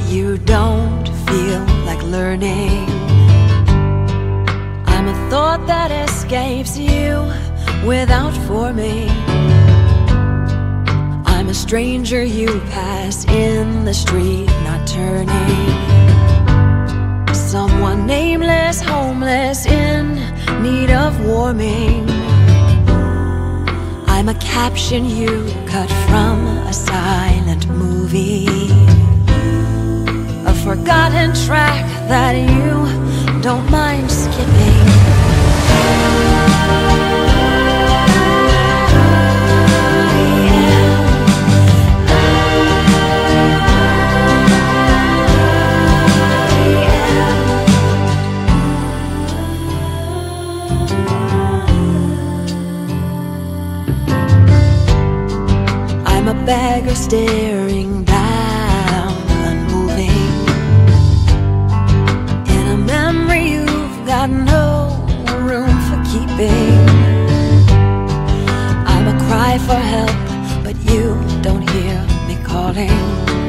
you don't feel like learning. I'm a thought that escapes you without forming. I'm a stranger you pass in the street, not turning. Someone nameless, homeless, in need of warming. I'm a caption you cut from a silent movie, a forgotten track that you don't mind skipping. I'm a beggar staring down, unmoving, in a memory you've got no room for keeping. I'm a cry for help, but you don't hear me calling.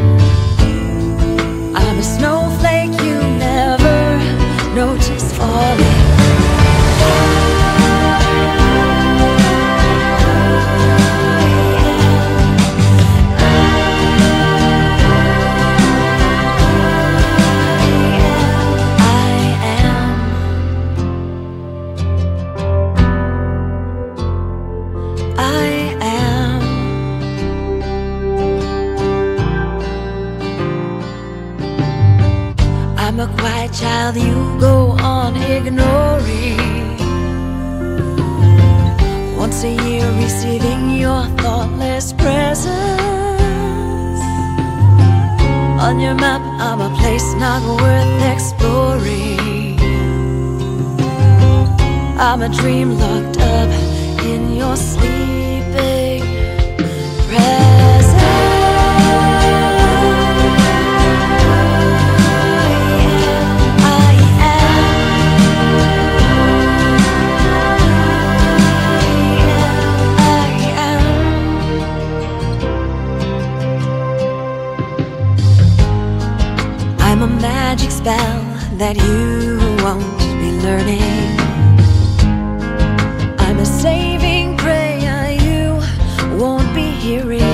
I'm a snowflake you never notice falling. I'm a quiet child you go on ignoring. Once a year receiving your thoughtless presence. On your map I'm a place not worth exploring. I'm a dream locked up in your sleeping presence. I'm a magic spell that you won't be learning. I'm a saving prayer you won't be hearing.